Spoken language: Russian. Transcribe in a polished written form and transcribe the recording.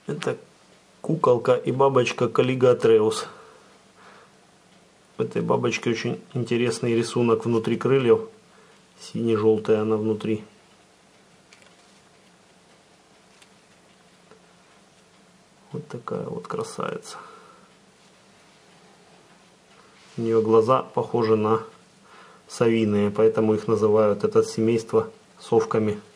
Это куколка и бабочка Каллигатреус. В этой бабочке очень интересный рисунок внутри крыльев. Сине-желтая она внутри. Вот такая вот красавица. У нее глаза похожи на совиные, поэтому их называют, это семейство, совками.